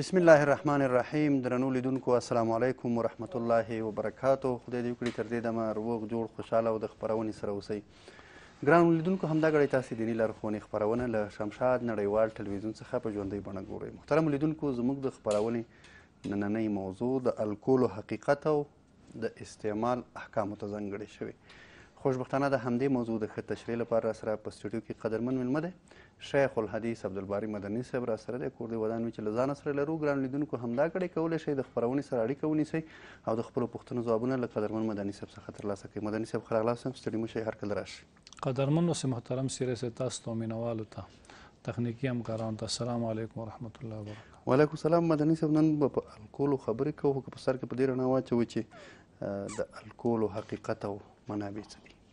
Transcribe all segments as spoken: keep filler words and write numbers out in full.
بسم الله الرحمن الرحیم. درنو لیدونکو السلام علیکم ورحمت الله وبرکاتو. خدای دې وکړي تر دې دمه روغ جوړ خوشحاله او د خپرونې سره اوسئ. ګرانو لیدونکو، همدا ګړی تاسې دیني لارښوونې خپرونه له شمشاد نړیوال ټلویزیون څخه په ژوندۍ بڼه ګورئ. محترمو لیدونکو، زموږ د خپرونې نننۍ موضوع د الکولو حقیقت او د استعمال احکامو ته ځانګړې شوې. خوشبختانه د همدې موضوع د ښه تشریح لپاره راسره په سټوډیو کې قدرمن میلمه دی شیخ الحدیث عبدالباري مدني صاحب راسره دی. کور دې ودان وي چې له ځانه سره لرو. ګرانو لیدونکو، همدا ګړی کولی شئ د خپرونې سره اړیکه ونیسئ او د خپلو پوښتنو ځوابونه له قدرمن مدني صاحب څخه ترلاسه کړئ. مدني صاحب ښه راغلاست، ستړي مه شئ، هر کله راشئ. قدرمن اوسئ محترم سیرې صاحب، تاسو ته مینوالو ته تخنیکي همکارانو ته السلام علیکم ورحمت الله وبرکاتو. وعلیکم السلام. مدني صاحب، نن به په الکولو خبرې کوو، خو که په سر کې په دې رڼا واچوو چې د الکولو حقیقت او منابع څه دي.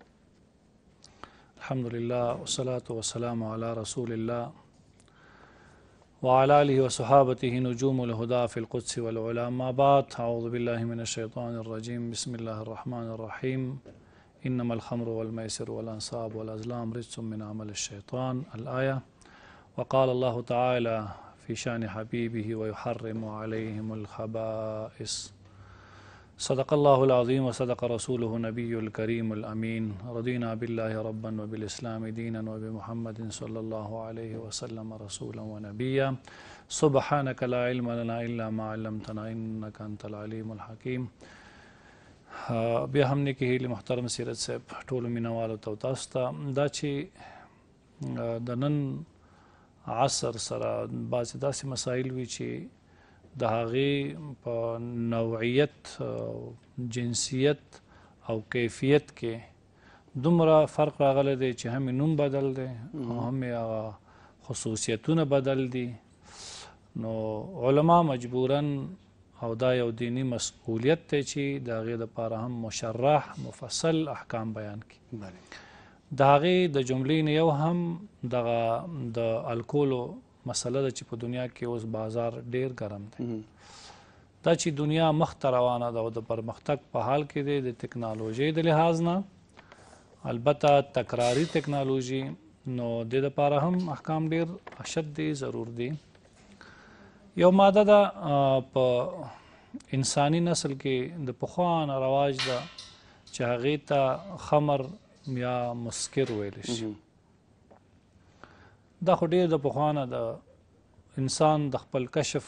الحمدلله والصلاة والسلام على رسول الله وعلى آله وصحابته نجوم الهدى في القدس والعلا. ما بعد، أعوذ بالله من الشيطان الرجيم. بسم الله الرحمن الرحيم. إنما الخمر والميسر والأنصاب والأزلام رجس من عمل الشيطان الآية. وقال الله تعالى في شأن حبيبه ويحرم عليهم الخبائث. صدق الله العظيم وصدق رسوله النبي الكريم الأمين. رضينا بالله ربا وبالإسلام دينا وبمحمد صلى الله عليه وسلم رسولا ونبيا. سبحانك لا علم لنا إلا ما علمتنا إنك أنت العليم الحكيم. بیا هم نیکې هیلې محترم سیرت صاحب ټولو مینوالو ته او تاسو ته، دا چې د نن عصر سره بعضې داسې مسایل وي چې د هغې په نوعیت، جنسیت او کیفیت کې دومره فرق راغلی دی چې هم نوم بدل دی او هم هغه خصوصیتونه بدل دي. نو علما مجبوراً او دا یو دینی مسئولیت دی چې د هغې دپاره هم مشرح مفصل احکام بیان کړي. د هغې د جملې نه یو هم دغه د الکولو مسله ده چې په دنیا کې اوس بازار ډیر ګرم دی. دا چې دنیا مخ ته روانه ده او د پرمختګ په حال کې دی د تکنالوژۍ د لحاظ نه، البته تکراري تکنالوژي، نو د دې دپاره هم احکام ډیر اشد دي، ضرور دي. یو ماده ده په انساني نسل کې د پخوا نه رواج ده چې هغې ته خمر یا مسکر ویلی شي. دا خو ډېر د پخوا نه د انسان د خپل کشف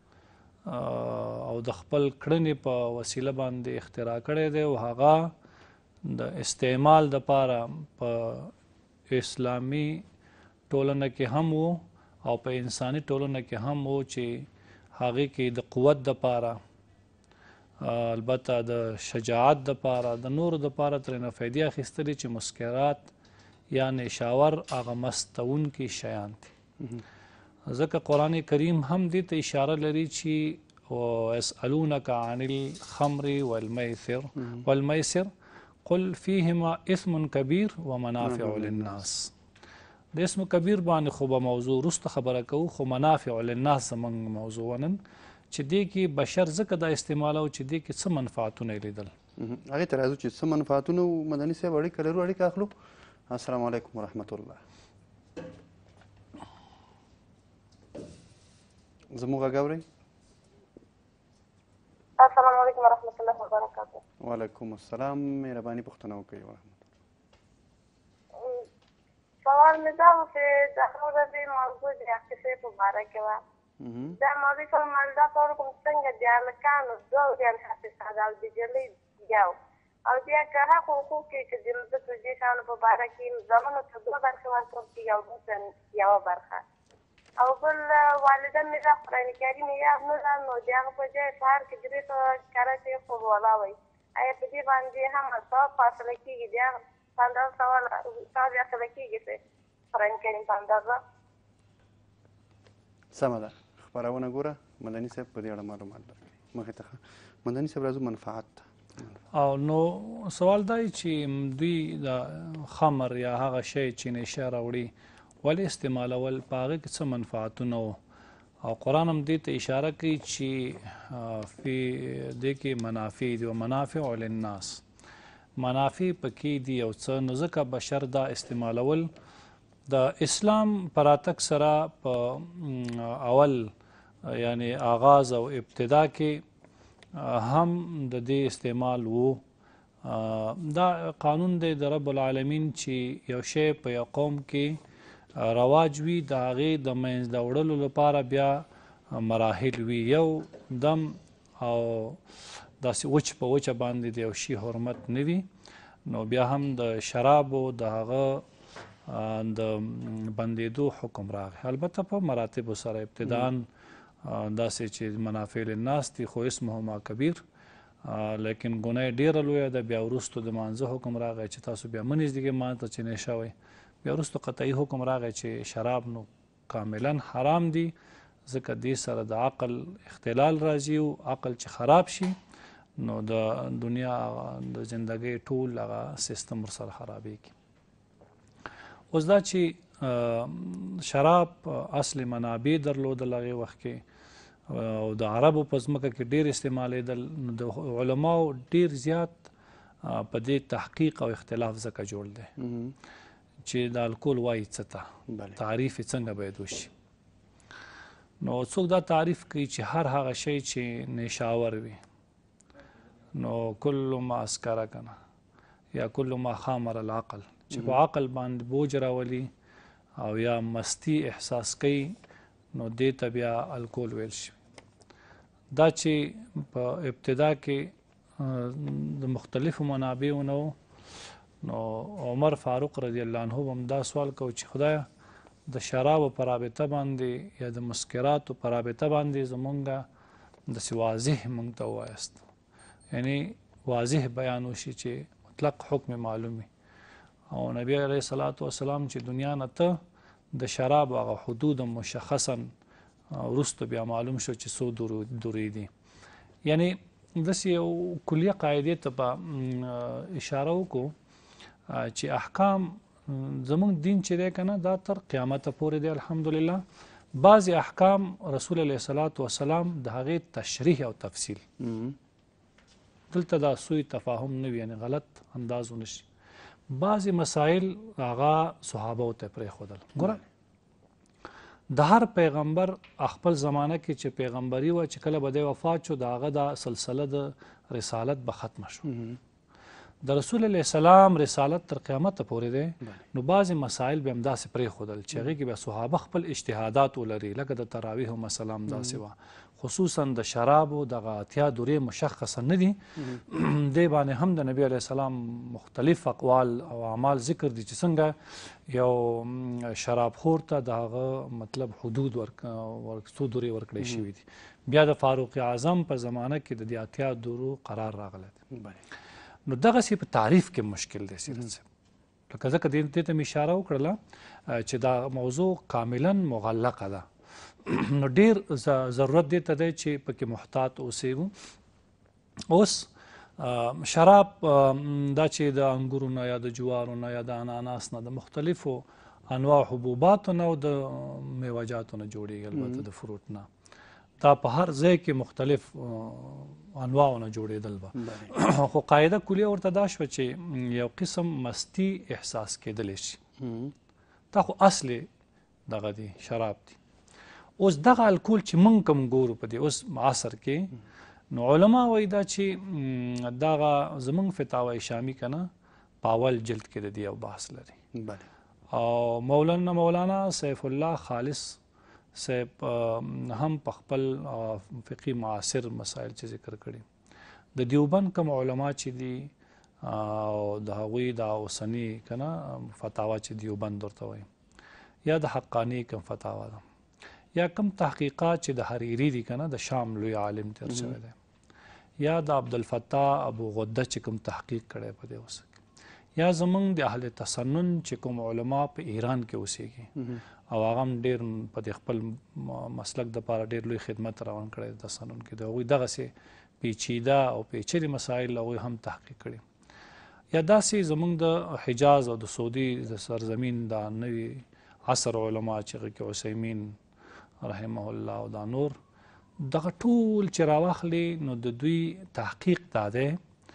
او د خپل کړنې په وسیله باندې اختراع کړی دی او هغه د استعمال دپاره په اسلامي ټولنه کې هم و او په انساني ټولنه کې هم و چې هغې کې د قوت دپاره، البته د شجاعت دپاره، د نورو دپاره ترېنه فایدې اخیستلې چې مسکرات یا نشاور هغه مستونکي شیان دي. ځکه قرآن کریم هم دې ته اشاره لري چې ويسألونك عن الخمر والميسر والميسر قل فيهما اثم كبير ومنافع للناس. د اسم کبیر باندې خو به موضوع وروسته خبره کوو، خو منافع للناس زموږ موضوع نن چې دې کې بشر ځکه دا استعمالو چې دې کې څه منفعتونه یې لیدل. هغې ته راځو چې څه منفعتونه مدني صاحب اړیکه لرو، اړیکه اخلو. السلام علیکم ورحمت الله. زموږ غږ اورئ؟ السلام علیکم ورحمت الله وبرکاتو. وعلیکم السلام. مهرباني پوښتنه وکړئ. ورحمت الله. سوال مې دا و چې د هغه ورځې موضوع د عقیقې په باره کې وه. دا موضوع فرمایل دا کار کوم څنګه د هلکانو دوه وریان حقیقت او د نجلۍ یو، او بیا که هغه حقوق کې چې د مځکو دې شیانو په باره کې زامنو ته دوه برخې ورکړل کېږي او دوی ته یوه برخه. او بل والده مې دا قرآن کریم یې یاد نه ده، نو د هغه په ځای سهار کې درې سوه کره چې خوب والا وایي، آیا په دې باندې هم ثواب فاصله کېږي؟ د هغه په اندازه ثواب اخیستلی کېږي چې قرآن کریم په اندازه؟ سمه ده. خپرونه ګوره، مدني صاحب په دې اړه معلومات درکوي. مخې ته مدني صاحب راځو منفعت ته. او نو سوال دا چې دوی د خمر یا هغه شی چې نشه راوړي ولې استعمالول، په هغې کې څه منفعتونه وو؟ او قرآن هم دې ته اشاره کوي چې فی دې کې منافع دي و منافع للناس، منافع پکې دي او څه. نو ځکه بشر دا استعمالول د اسلام په راتګ سره په اول یعنی آغاز او ابتدا کې هم د دې استعمال وو. دا قانون دی د رب العالمین چې یو شی په یو قوم کې رواج وي د هغې د منځته وړلو لپاره بیا مراحل وي. یو دم او داسې وچ په وچه باندې د یو شي حرمت نه وي، نو بیا هم د شرابو د هغه د بندېدو حکم راغی. البته په مراتبو سره ابتداً داسې چې منافع للناس دي خو اسمهما کبیر، لیکن ګناه یې ډېره لویه ده. بیا وروستو د مانځه حکم راغی چې تاسو بیا مه نږدې مانځ ته چې نیشه وئ. بیا وروستو قطعي حکم راغی چې شراب نو کاملا حرام دي، ځکه دې سره د عقل اختلال راځي او عقل چې خراب شي نو د دنیا د زندګۍ ټول هغه سیستم ورسره خرابېږي. اوس دا چې شراب اصل منابع درلودل هغې وخت کې او د عربو په ځمکه کې ډېر استعمالېدل، نو د علماو ډېر زیات په دې تحقیق او اختلاف ځکه جوړ دی چې د الکول وایي څه ته، تعریف یې څنګه باید وشي. نو څوک دا تعریف کوي چې هر هغه شی چې نیشاور وي، نو کل ما اسکره کنه یا کل ما خامر العقل، چې په عقل باندې بوج راولي او یا مستی احساس کوي، نو دې ته بیا الکول ویل شي. دا چې په ابتدا کې د مختلفو منابعو نه و، نو عمر فاروق رضی الله عنه هم دا سوال کو چې خدایا د شرابو په رابطه باندې یا د مسکراتو په رابطه باندې زمونږ داسې واضح موږ ته ووایاست، یعنی واضح بیان وشي چې مطلق حکم معلوم وي. او نبی علیه الصلاة والسلام چې دنیا نه ته د شراب هغه حدود مشخصا وروسته بیا معلوم شو چې څو دورې دي. یعنی داسې یو کلیه قاعدې ته به اشاره وکړو چې احکام زموږ دین چې دی که نه دا تر قیامته پورې دی الحمدلله. بعضې احکام رسول علیه الصلاة والسلام د هغې تشریح او تفصیل، دلته دا سوی تفاهم نه وي، یعنی غلط انداز ونه شي. بعضې مسایل هغه صحابو ته پرېښودل. ګوره د هر پیغمبر خپل زمانه کې چې پیغمبري وه چې کله به دی وفات شو د هغه دا سلسله د رسالت به ختمه شو. د رسول علیه السلام رسالت تر قیامته پورې دی، نو بعضې مسایل به همداسې پرېښودل چې هغې کې بیا صحابه خپل اجتهادات ولري، لکه د تراویحو مسله همداسې وه. خصوصا د شرابو دغه اتیا دورې مشخصه نه دي، دې باندې هم د نبی علیه السلام مختلف اقوال او اعمال ذکر دي چې څنګه یو شراب خور ته د هغه مطلب حدود څو دورې ورکړی شوي دي. بیا د فاروق اعظم په زمانه کې د دې اتیا دورو قرار راغلی دی. نو دغسې په تعریف کې مشکل دی سیرت صاحب، لکه ځکه دې ته مې اشاره وکړله چې دا موضوع کاملا مغلقه ده. نو ډیر ضرورت دی ته دی چې پکې محتاط اوسېږو. اوس شراب دا چې د انګورو نه یا د جوارو نه یا د اناناس نه د مختلفو انواع حبوباتو نه او د میوجاتو نه جوړېږي، البته د فروټ نه. دا په هر ځای کې مختلف انواعو نه جوړېدل به، خو قاعده کلیه ورته دا شوه چې یو قسم مستی احساس کېدلی شي. دا خو اصل دغه دی شراب دی. اوس دغه الکول چې موږ کوم ګورو په دې اوس عصر کې، نو علما وایي دا چې دغه زموږ فتاوی شامی که نه په اول جلد کې د دې یو بحث لري. او مولانا مولانا سیف الله خالص صاحب هم په خپل فقهي معاصر مسایل چې ذکر کړي، د دیوبند کوم علما چې دي او د هغوی د اوسني که نه فتاوا چې دیوبند ورته وایي، یا د حقانی کوم فتاوا ده، یا کم تحقیقات چې د حریری دي که نه د شام لوی عالم تیر شوی دی، یا د عبدالفتاح ابو غده چې کوم تحقیق کړی په دې اوس کې، یا زمونږ د اهل تسنن چې کوم علما په ایران کې اوسېږي او هغه هم ډېر په دې خپل مسلک دپاره ډېر لوی خدمت روان کړی د تسنن کې، د هغوی دغسې پیچیده او پیچلي مسایل هغوی هم تحقیق کړي. یا داسې زمونږ د حجاز او د سعودي د سرزمین دا نوي عصر علما چې هغه کې عثیمین رحمه الله او دا نور دغه ټول چې راواخلي، نو د دوی تحقیق دا دی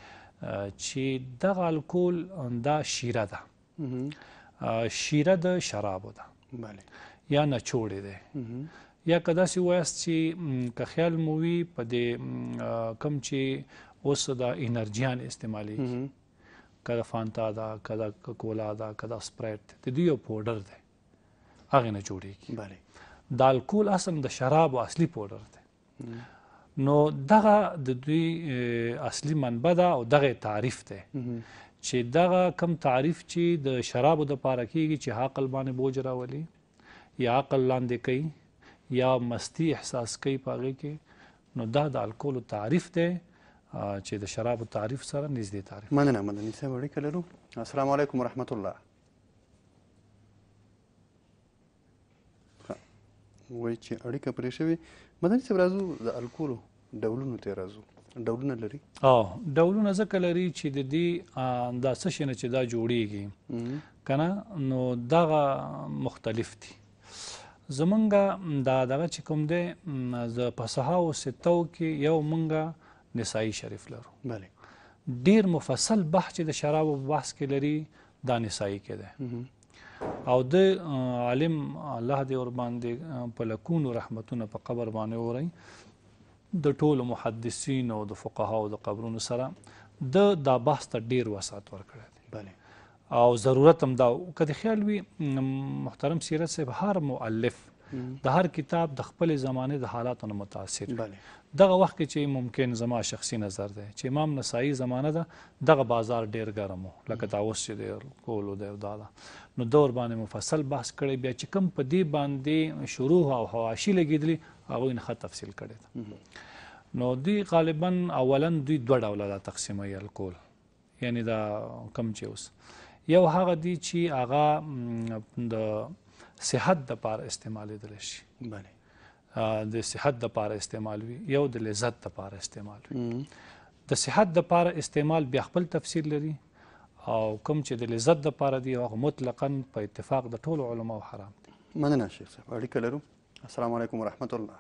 چې دغه الکول دا شیره ده، شیره د شرابو ده یا نچوړې دی یا که داسې وایاست چې که خیال مو وي په دې کوم چې اوس د انرجیان استعمالیږي، که د فانتا ده، که د کوکولا ده، که د سپرایټ د دوی یو پوډر دی، هغې نه جوړېږي. د الکول اصل د شرابو اصلي پوډر دی. نو دغه د دوی اصلي منبع ده او دغه تعریف دی چې دغه کم تعریف چې د شرابو دپاره کېږي چې عقل باندې بوج راولي یا عقل لاندې کوي یا مستی احساس کوي په هغې کې، نو دا د الکولو تعریف دی چې د شرابو تعریف سره نږدې تعریف. مننه مدني صاحب، اړیکه لرو. السلام علیکم ورحمت الله. وایي چې اړیکه پرې شوې. مدني صاحب راځو د الکولو ډولونو ته راځو. ډولونه لري؟ او ډولونه ځکه لري چې د دې دا څه شی نه چې دا جوړیږي که نه، نو دغه مختلف دي. زمونږ دا دغه چې کوم دی د فصحاو ستو کې یو مونږ نسایي شریف لرو. بله. ډیر مفصل بحث چې د شرابو په بحث کې لري دا نسایي کې دی. او د عالم الله دې ورباندې په لکونو رحمتونه په قبر باندې وری د ټولو محدثینو او د فقهاو د قبرونو سره د دا بحث ته ډیر وسعت ورکړی دی. بله. او ضرورت هم دا که د خیال وي محترم سیرت صاحب هر مؤلف د هر کتاب د خپلې زمانې د حالاتو نه متاثر وي. دغه وخت کې چې ممکن زما شخصي نظر دی چې امام نسائی زمانه ده دغه بازار ډیر ګرم و لکه دا اوس چې دی کولو دی دا ده، نو دور باندې مفصل بحث کړی، بیا چې کوم په دې باندې شروع او حواشي لګېدلي هغوی نه ښه تفصیل کړی ده. نو دوی غالبا اولا دوی دوه ډوله دا تقسیموي الکول، یعنی دا کم چې اوس یو هغه دی چې هغه د صحت دپاره استعمالیدلی شي. بله. د صحت دپاره استعمال وي، یو د لذت دپاره استعمال وي. د صحت دپاره استعمال بیا خپل تفسیر لري، او کوم چې د لذت دپاره دی هغه مطلقا په اتفاق د ټولو علماو حرام دی. مننه شیخ صاحب، اړیکه لرو. السلام علیکم ورحمت الله.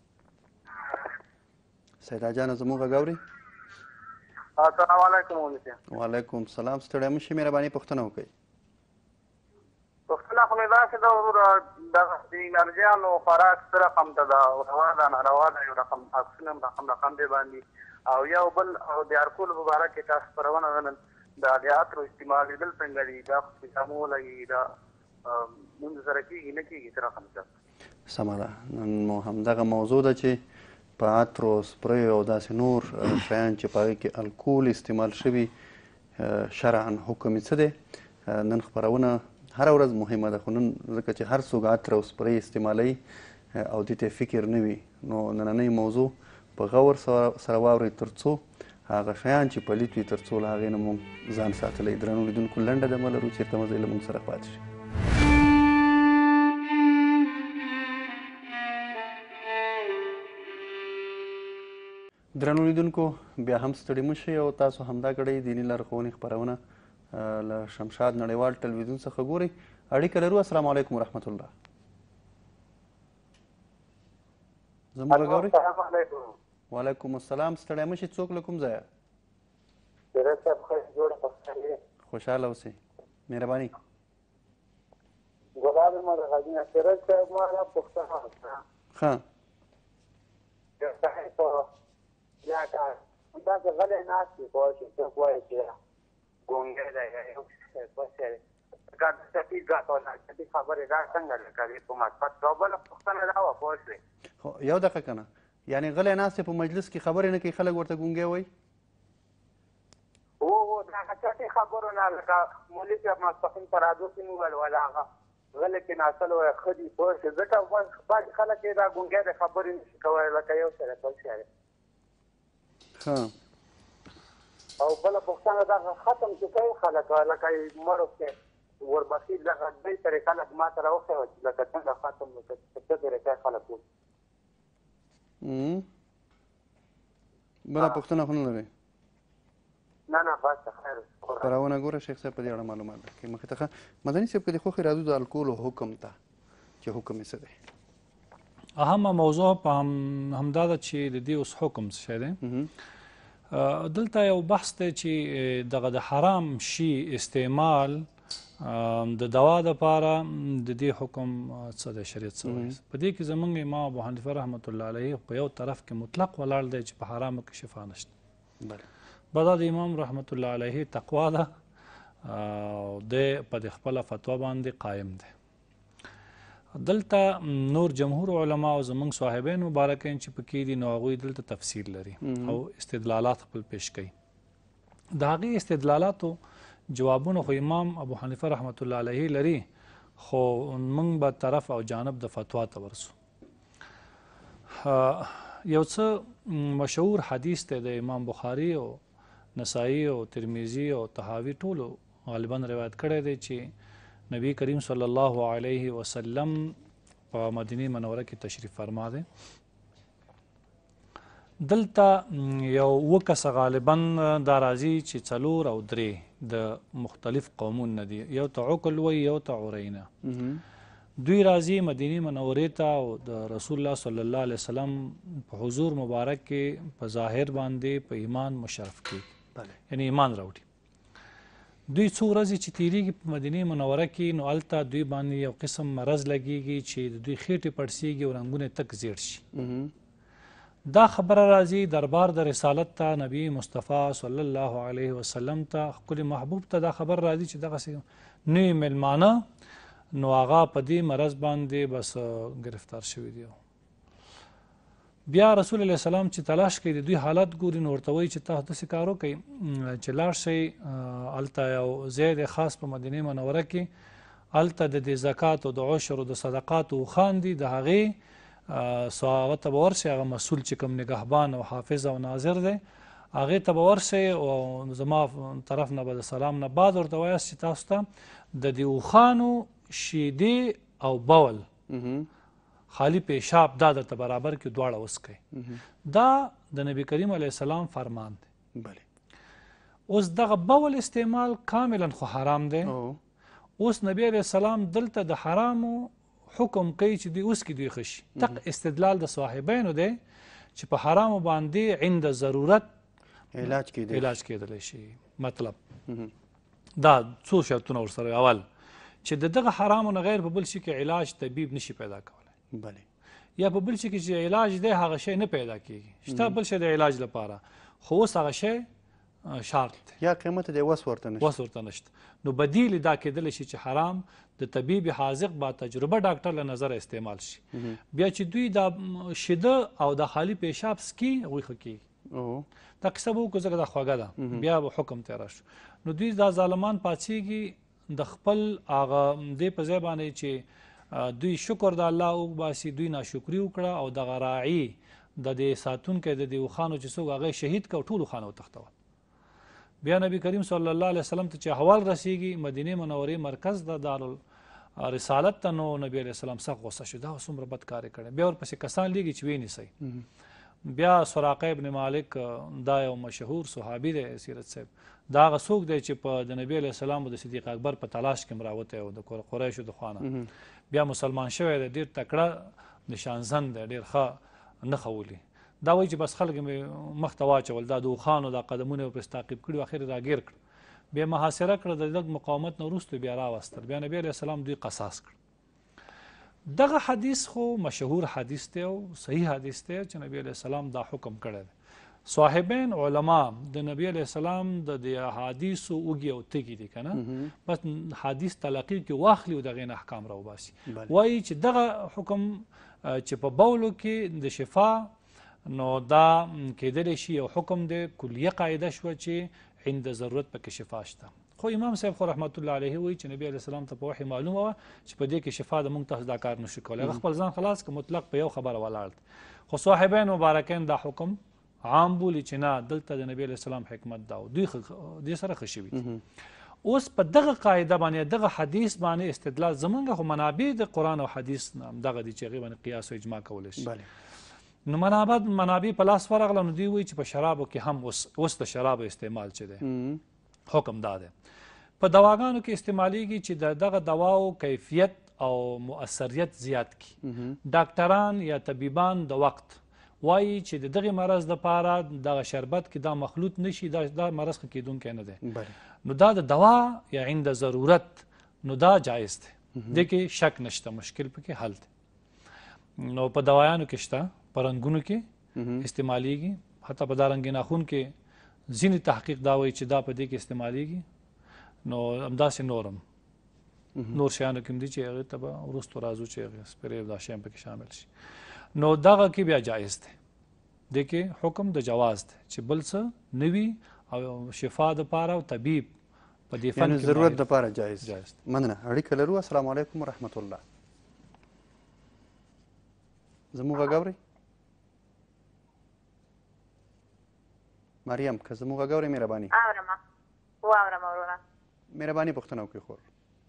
سیدا جانه زموږ غږ اوري؟ السلام علیکم مولوي صاحب. وعلیکم السلام. ستړی مه شئ، مهرباني پوښتنه وکړئ. پوښتنه خو مې داسې ده وروره، دغه د انرجیانو خوراک څه رقم ته ده، روا ده ناروا ده، یو رقم عکسونه هم رقم رقم دی باندې، او یو بل او د الکول په باره کې تاسو خپرونه ده نن د د عطرو استعمالېدل څنګه دي، دا خو پیسامو ولګي، دا مونږ سره کېږي نه کېږي څه رقم ده؟ سمه ده. نن مو همدغه موضوع ده چې په عطرو، سپریو او داسې نور شیان چې په هغې کې الکول استعمال شوي شرعا حکم یې څه دی. نن خپرونه هره ورځ مهمه ده، خو نن ځکه چې هر څوک عطر او سپری استعمالوي او دې ته فکر نه وي، نو نننۍ موضوع په غور سره واورئ تر څو هغه شیان چې پلیت وي تر څو له هغې نه مو ځان ساتلی. درنو لیدونکو لنډه دمه لرو، چېرته مه ځئ، له موږ سره پاتې شئ. درنو لیدونکو بیا هم ستړي مه شئ او تاسو همدا کړئ دیني لارښوونې خپرونه له شمشاد نړیوال ټلویزیون څخه ګورئ. اړیکه لرو. السلام علیکم ورحمت الله. زموږ غږ اورئ؟ وعلیکم السلام. ستړی مه شئ. څوک له کوم ځایه؟ خوشحاله اوسئ، مهرباني. ښه. داسې غلی ناست وي پوه شوې، څوک وایي چې ګونګی دی یا یو څه دی، ګډ چټي ګټ ولا چټي خبرې دا څنګه لکه دې په مثبت او بله پوښتنه دا وه پوه شوې. خو یو دقیقه که نه، یعنې غلی ناست په مجلس کې خبرې نه کوي، خلک ورته ګونګی وایي؟ هو هو دغه چټي خبرو نه لکه مولوي صاحب ماسپښین په راډیو کې مې وویل ولا هغه غلی کې ناستل وایي ښه دي پوه شوې، ځکه بعضې خلک یې دا ګونګی دی خبرې نه شي کولی لکه یو څه دی بل څه دی. او بله پوښتنه دغه ختم چې کوي خلک لکه مړو کې وربخي دغه دوی طریقه لږ ما ته راوښیوه چې لکه څنګه ختم وکړه په څه طریقه خلک وکړي. بله پوښتنه خو نه لرئ؟ نه نه بس خیر. خپرونه ګوره شیخ صاحب په دې اړه معلومات درکوي. مخکې ته ښه مدني صاحب که دې خوښې راځو د الکولو حکم ته چې حکم یې څه دی؟ اهمه موضوع په همدا ده چې د دې اوس حکم څه شی دی. دلته یو بحث دی چې دغه د حرام شي استعمال د دوا دپاره د دې حکم څه دی، شریعت څه وایي؟ په دې کې زموږ امام ابو حنیفه رحمت الله علیه په یو طرف کې مطلق ولاړ دی چې په حرامو کې شفا نشته. به دا د امام رحمت الله علیه تقوا ده او دی په د خپله فتوا باندې قایم دی. دلته نور جمهور علما او زموږ صاحبین مبارکین چې پکې دي نو هغوی دلته تفسیر لري او استدلالات خپل پیش کوي. د هغې استدلالاتو جوابونه خو امام ابو حنیفه رحمت الله علیه لري، خو موږ به طرف او جانب د فتوا ته ورسو. یو څه مشهور حدیث دی د امام بخاري او نسائی او ترمیزی او طحاوی ټولو غالبا روایت کړی دی چې نبی کریم صلی الله علیه وسلم په مدینه منوره کې تشریف فرما دی. دلته یو اووه کسه غالبا دا راځي چې څلور او درې د مختلف قومونه دي، یو ته عقل وایي یو ته عرینه. دوی راځي مدینه منورې ته او د رسول الله صلی الله علیه وسلم په حضور مبارک کې په ظاهر باندې په ایمان مشرف کېږي، یعنی ایمان راوړي. دوی څو ورځې چې تیریږي په مدینه منوره کې نو هلته دوی باندې یو قسم مرض لګیږي چې د دوی خېټې پړسیږي او رنګونه تک زیړ شي. دا خبره راځي دربار د رسالت ته، نبی مصطفی صلی الله علیه وسلم ته، خپل محبوب ته دا خبر راځي چې دغسې نوي میلمانه نو هغه په دې مرض باندې بس گرفتار شوي دي. بیا رسول الله سلام چې تلاش کوي د دوی حالت ګوري نو ورته وایي چې تاسو داسې کار وکئ چې لاړ شئ هلته یو ځای دی خاص په مدینې منوره کې، هلته د دې زکات او د عشر او د صدقاتو اوښان دي، د هغې هغه ته به ورشئ، هغه مسؤل چې کوم نګهبان او حافظ او ناظر دی هغې ته به ورشئ او زما طرف نه به د سلام نه بعد ورته وایاست چې تاسو ته د دې اوښانو شیدې او بول خالی پیشاب دا درته برابر کې دواړه وڅکئ. دا د نبی کریم علیه السلام فرمان دی. اوس دغه بول استعمال کاملا خو حرام دی. اوس نبی علیه السلام دلته د حرامو حکم کوي چې دوی اوس کې دوی ښه شي. دغه استدلال د صاحبینو دی چې په حرامو باندې عند ضرورت علاج کېدلی شي. مطلب دا څو شرطونه ورسره، اول چې د دغه حرامو نه غیر په بل شي کې علاج طبیب نشي پیدا کولی، یا په بل شي کې چې علاج دی هغه شی نه پیدا کېږي، شته بل شی د علاج لپاره خو اوس هغه شی شرط دی یا قیمت دی وس ورته نشته وس ورته نشته نو بدیل دا کېدلی شي چې حرام د طبیب حاذق با تجربه ډاکټر له نظره استعمال شي. بیا چې دوی دا شیده او د خالي پیشاب سکي هغوی ښه کېږي. دا کیسه به وکړو ځکه دا خوږه ده، بیا به حکم ته راشو. نو دوی دا ظالمان پاڅېږي د خپل هغه دې په ځای باندې چې دوی شکر د الله وباسي، دوی ناشکري وکړه او دغه راعي د دې ساتونکی د دې اوښانو چې څوک هغه شهید کړ ټول اوښان وتښتول. بیا نبی کریم صلی الله علیه وسلم ته چې احوال رسیږي مدینې منورې مرکز د دارالرسالت ته، نو نبی علیه السلام سخت غوسه شو، دا څومره بد کار یې کړی. بیا ورپسې کسان لیږي چې وینیسئ. بیا سراقه ابن مالک دا یو مشهور صحابي دی سیرت صاحب، دا هغه څوک دی چې په د نبی علیه السلام او د صدیق اکبر په تلاش کې راوتی او د قریشو د خوا نه بیا مسلمان شوی دی، ډېر تکړه نشانزن دی، ډېر ښه نښه ولي. دا وایي چې بس خلک مې مخ ته واچول، دا د اوښانو دا قدمونه یې پرې تعقیب کړي، اخر یې راګیر کړ، بیا محاصره کړه، د لږ مقاومت نه وروسته بیا راوستل، بیا نبی علیه السلام دوی قصاص کړ. دغه حدیث خو مشهور حدیث دی او صحیح حدیث دی چې نبی علیه السلام دا حکم کړی دی. صاحبین علما د نبی علیه السلام د دې احادیثو اوږې او تږي دي که نه، بس حدیث تلقي کې واخلي او د هغې نه احکام راوباسي. وایي چې دغه حکم چې په بولو کې د شفا نو دا کېدلی شي یو حکم دی، کلیه قاعده شوه چې عند ضرورت پکې شفا شته. خو امام صاحب خو رحمت الله علیه وایي چې نبی علیه السلام ته په وحي معلومه وه چې په دې کې شفا د موږ تاسو دا کار نشو کولی، هغه خپل ځان خلاص که مطلق په یو خبره ولاړ. خو صاحبین مبارکین دا حکم عام بولي چې نه دلته د نبی علیه السلام حکمت دا دوی دې سره ښه شوي دي. اوس په دغه قاعده باندې دغه حدیث باندې استدلال زمونږ خو منابع د قرآن او حدیث دغه دي چې هغې باندې قیاس او اجماع کولی شي. نو منابع په لاس ورغله نو دوی وایي چې په شرابو کې هم اوس د شرابو استعمال چې دی حکم دا دی. په دواګانو کې استعمالیږي چې د دغه دواو کیفیت او مؤثریت زیات کړي. ډاکټران یا طبیبان د وخت وایي چې د دغه مرض دپاره دغه شربت کې دا مخلوط نشي، دا مرض ښه کېدونکی نه دی. نو دا د دوا یا عند ضرورت نو دا جایز دی دې کې شک نشته مشکل پکې حل دی نو په دوايانو کې شته په رنګونو کې استعمالیږي حتی په دا رنګین اخون کې ځینې تحقیق دا وایي چې دا په دې کې استعمالیږي نو همداسې نورم نور شیانو کې هم دي چې هغې ته به وروستو راځو چې هغې سپرې دا شیان پکې شامل شي نو دغه کې بیا جایز دی دې کې حکم د جواز دی چې بل څه نه وي او شفا دپاره او طبیب په دې فن کې ضرورت دپاره جایز جایز مننه اړیکه لرو السلام علیکم ورحمت الله زموږ غږ اورئ مریم که زموږ غږ اورئ مهرباني اورم واورم وروره مهرباني پوښتنه وکړئ خور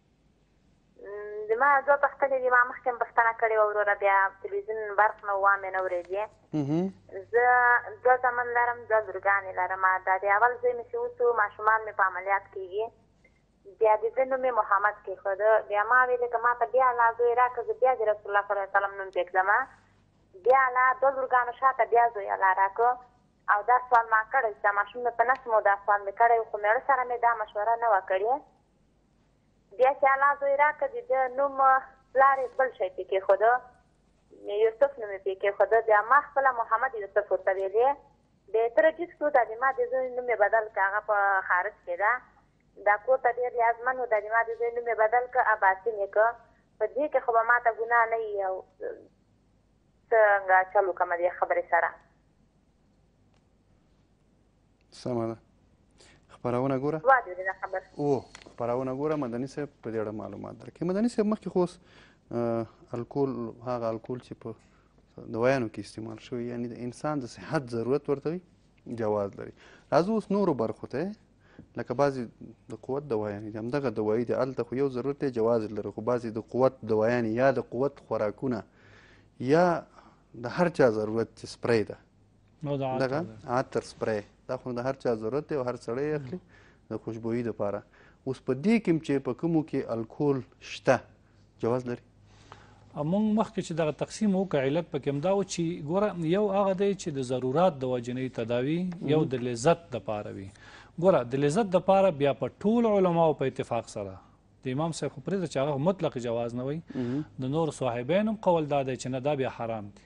زما دوه پوښتنې دي ما مخکې هم پوښتنه کړې وه وروره بیا تلویزیون برق نه وه مې نه اورېدې زه دوه زامن لرم دوه لورګانې لرم دا د اول زوی مې چې اوس ماشومان مې په عملیات کېږي بیا د ده نوم مې محمد کېښوده بیا ما ویلې که ما ته بیا الله زوی راکړه زه بیا د رسول الله صلی الله علیه وسلم نوم پرېږدم بیا الله دوه لورګانو شاته بیا زوی الله راکړه او دا سوال ما کړی چې دا ماشوم مې په نس مو دا سوال مې کړی خو مېړه سره مې دا مشوره نه وه کړې بیا چې الله زوی راکړه د ده نوم پلار یې بل شی پرې کېښوده یوسف نوم یې پرې کېښوده بیا ما خپله محمد یوسف ورته ویلې د تره جیس کړو دا د ما د زوی نوم یې بدل کړه هغه په خارج کې ده دا کور ته ډېر لیازمن و دا د ما د زوی نوم یې بدل کړه اباسین یې کړه په دې کې خو به ما ته ګناه نه وي او څنګه چل وکړم دې خبرې سره سمه ده خپرونه ګوره واورېده دا خبر او خپرونه ګوره مدني صاحب په دې اړه معلومات درکړي مدني صاحب مخکې خو اوس الکول هغه الکول چې په دوایانو کې استعمال شوی یعنی د انسان د صحت ضرورت ورته وي جواز لري راځو اوس نورو برخو ته لکه بعضې د قوت دوایانې دي همدغه دوایي دي هلته خو یو ضرورت دی جواز لري خو بعضې د قوت دوایانې یا د قوت خوراکونه یا د هر چا ضرورت چې سپری ده دغه عطر سپری دا خو د هر چا ضرورت دی او هر سړی یې اخلي د خوشبویي دپاره اوس په دې کې چې په کومو کې الکول شته جواز لري موږ مخکې چې دغه تقسیم وکړه علت پکې همدا و چې ګوره یو هغه دی چې د ضرورات د وجې تداوي یو د لذت دپاره وي ګوره د لذت دپاره بیا په ټولو علماو په اتفاق سره د امام صاحب خو پرېږده چې هغه مطلق جواز نه وایي د نورو صاحبین هم قول دا دی چې نه دا بیا حرام دی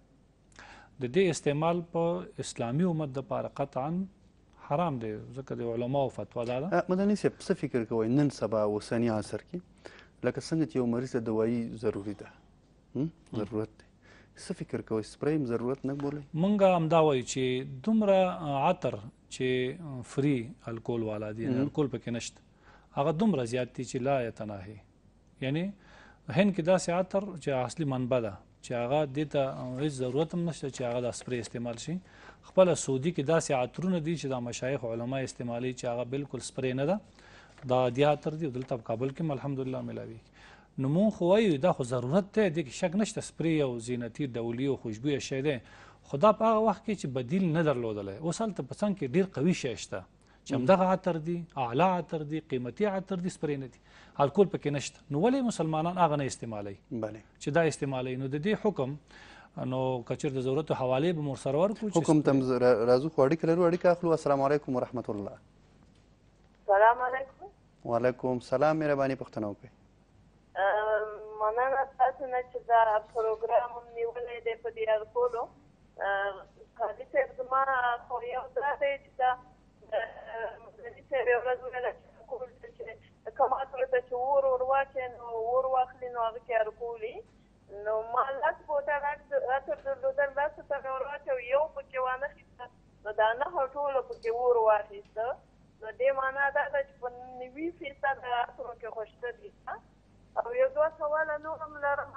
د دې استعمال په اسلامي امت دپاره قطعا حرام دی ځکه د علماو فتوا دا ده مدني صاحب څه فکر کوئ نن سبا اوسني عصر کې لکه څنګه چې یو مریض ته دوایي ضروري ده ضرورت دی څه فکر کوئ سپری هم ضرورت نه بولئ موږ همدا وایو چې دومره عطر چې فری الکول والا دي یعنې الکول پکې نشته هغه دومره زیات دي چې لا یتناهي یعنې هند کې داسې عطر چې اصلي منبع ده چې هغه دې ته هېڅ ضرورت هم نشته چې هغه دا سپری استعمال شي خپله سعودي کې داسې عطرونه دي چې دا مشایخ علما استعمالوي چې هغه بالکل سپری نه ده دا عادي عطر دي دلته په کابل کې هم الحمدلله میلاویږي نو مونږ خو وایو دا خو ضرورت دی دې کې شک نشته سپری او زینتي ډولي او خوشبویه شی دی خو دا په هغه وخت کې چې بدیل نه درلودلی اوس هلته په څنګ کې ډېر قوي شی شته چې همدغه عطر دي اعلی عطر دي قیمتي عطر دي سپری نه دي الکول پکې نشته نو ولې مسلمانان هغه نه استعمالوي چې دا استعمالوي نو د دې حکم نو که چېرته د ضرورتو حوالې به مو ورسره ورکړو حکم ته راځو خو اړیکه لرو اړیکه اخلو السلام علیکم ورحمت الله سلام علیکم وعلیکم سلام مهرباني پوښتنه وکړئ مننه تاسو نه چې دا پروګرام نیولی دی په دې الکولو قاضي صاحب زما خو یو دا دی چې دا قاضي صاحب یو ورځ ویله چې الکول چې کوم عطر ته چې اور ور واچوي نو اور واخلي نو هغه کې الکول نو ما لس بوتل عطر درلودل لسو ته مې ور واچوي یو پکې وانخیسته نو دا نهه ټولو پکې اور واخیسته نو دې معنا دا ده چې په نوي فیصد عطرو کې خو شته دي او یو دوه سواله نور هم لرم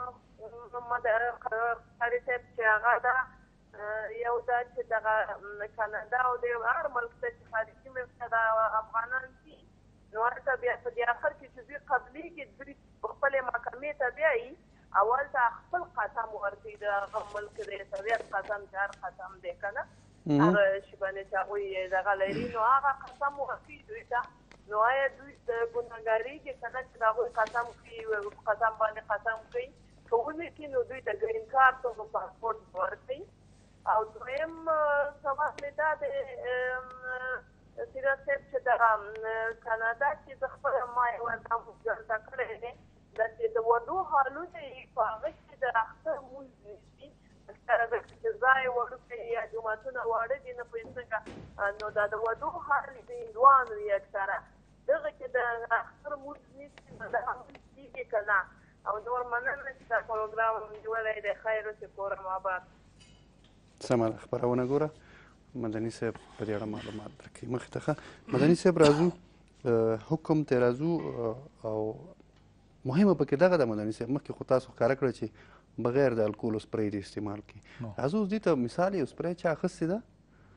قاري صاحب چې هغه ده یو دا چې دغه کاناډا او د هر ملک ته چې خارجي ملک ته د افغانان دي نو هلته بیا په دې اخر کې چې دوی قبلیږي دوی خپلې محکمې ته بیایي اول ته خپل قسم ورکوي د هغه ملک د عیسویت قسم چې هر قسم دی که نه هغه شي باندې چې هغوی دغه لري نو هغه قسم ورکوي دوی ته نو آیا دوی د ګناهګارېږي که نه چې د هغوی قسم کوي قسم باندې قسم کوي که ونکړي نو دوی ته ګرین کارت او پاسپورټ ورکوي او دویم سوال مې دا دی سیرت صاحب چې دغه کاناډا کې زه خپله ما یوه دا مجلسه کړی دی دا چې د ودو حالونه یې په هغه کې د اختر مونځ نیسي چې ځای وړوکی یا جوماتونه واړه دي نه پوهېږم څنګه نو دا د ودو حال د هندوانو یې اکثره دغه کې د اختر مونځ نیسي نو دغه مونځ کېږي که نه او نور مننه چې دا پروګرام جوړی دی خیر اوسې کورم آباد سمه ده خپرونه ګوره مدني صاحب په دې اړه معلومات درکوي مخې ته ښه مدني صاحب راځو حکم ته راځو او مهمه پکې دغه ده مدني صاحب مخکې خو تاسو ښکاره کړه چې بغیر د الکولو سپری د استعمال کړي راځو اوس دې ته مثال یو سپری چا اخیستې ده